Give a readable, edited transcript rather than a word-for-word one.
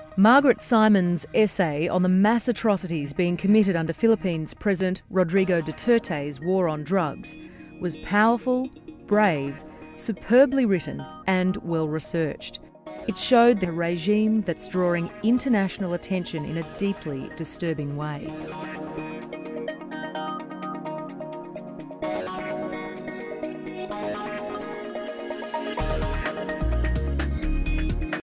Margaret Simon's essay on the mass atrocities being committed under Philippines President Rodrigo Duterte's war on drugs was powerful, brave, superbly written and well researched. It showed the regime that's drawing international attention in a deeply disturbing way.